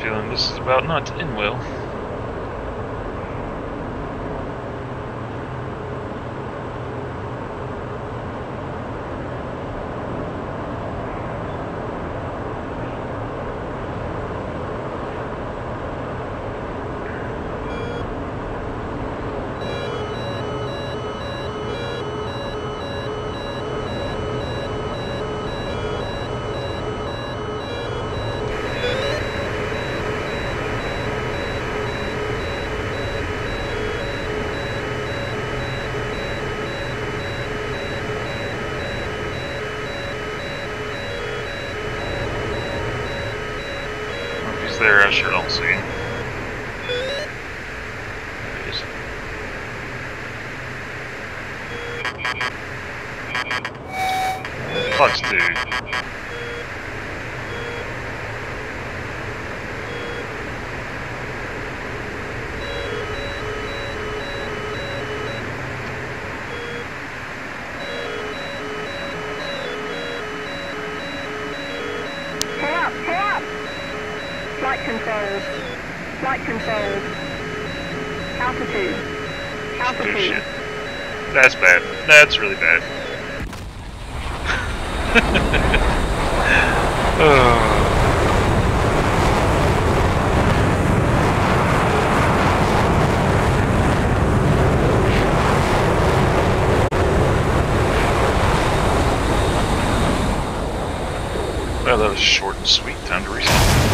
feeling this is about not to end well. There, I sure don't see him. There he is. Fox 2. Flight controls. Flight controls. Altitude. Altitude. Good shit. That's bad. That's really bad. Well, that was short and sweet. Time to reset.